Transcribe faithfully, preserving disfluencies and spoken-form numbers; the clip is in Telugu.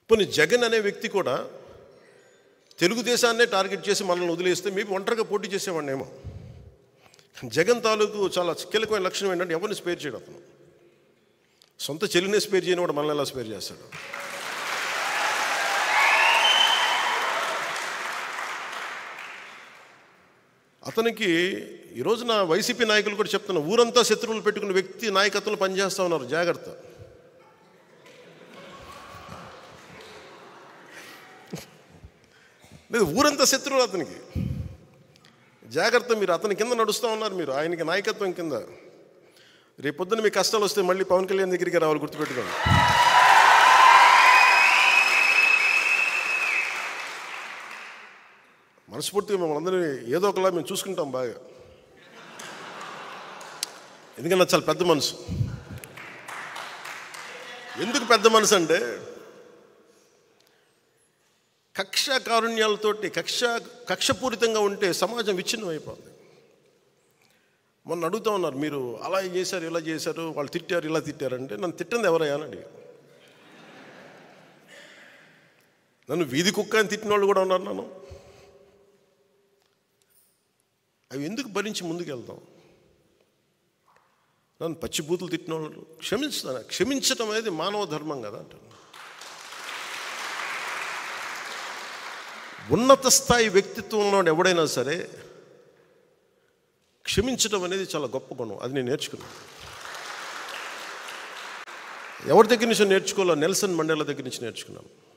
పోనీ జగన్ అనే వ్యక్తి కూడా తెలుగుదేశాన్నే టార్గెట్ చేసి మనల్ని వదిలేస్తే మేము ఒంటరిగా పోటీ చేసేవాడిని ఏమో. జగన్ తాలూకు చాలా కీలకమైన లక్షణం ఏంటంటే ఎవరిని స్పేర్ చేయడం. అతను సొంత చెల్లినే స్పేర్ చేయని వాడు మనల్ని ఎలా స్పేర్ చేస్తాడు? అతనికి ఈ రోజున వైసీపీ నాయకులు కూడా చెప్తున్నారు, ఊరంతా శత్రువులు పెట్టుకున్న వ్యక్తి నాయకత్వంలో పనిచేస్తూ ఉన్నారు, జాగ్రత్త. లేదు, ఊరంతా శత్రువులు అతనికి, జాగ్రత్త. మీరు అతని కింద నడుస్తూ ఉన్నారు, మీరు ఆయనకి నాయకత్వం కింద. రేపొద్దున మీకు కష్టాలు వస్తే మళ్ళీ పవన్ కళ్యాణ్ దగ్గరికి రావాలి, గుర్తుపెట్టుకోండి. మనస్ఫూర్తిగా మమ్మల్ని అందరినీ ఏదో ఒకలా మేము చూసుకుంటాం బాగా. ఎందుకన్నా చాలా పెద్ద మనసు. ఎందుకు పెద్ద మనసు అంటే కక్ష కారుణ్యాలతోటి కక్ష కక్షపూరితంగా ఉంటే సమాజం విచ్ఛిన్నం అయిపోతుంది. మొన్న అడుగుతూ ఉన్నారు, మీరు అలా చేశారు ఇలా చేశారు, వాళ్ళు తిట్టారు ఇలా తిట్టారంటే నన్ను తిట్టింది ఎవరయ్యా అని అడిగారు. నన్ను వీధి కుక్క అని తిట్టిన వాళ్ళు కూడా ఉన్నారు. నన్ను అవి ఎందుకు భరించి ముందుకెళ్తాం? నన్ను పచ్చిబూతులు తిట్టిన వాళ్ళు క్షమించుతాను. క్షమించడం అనేది మానవ ధర్మం కదా అంటాను. ఉన్నత స్థాయి వ్యక్తిత్వంలో ఎవడైనా సరే క్షమించడం అనేది చాలా గొప్ప గుణం. అది నేను నేర్చుకున్నాను. ఎవరి దగ్గర నుంచి నేర్చుకోవాలో? నెల్సన్ మండేలా దగ్గర నుంచి నేర్చుకున్నాను.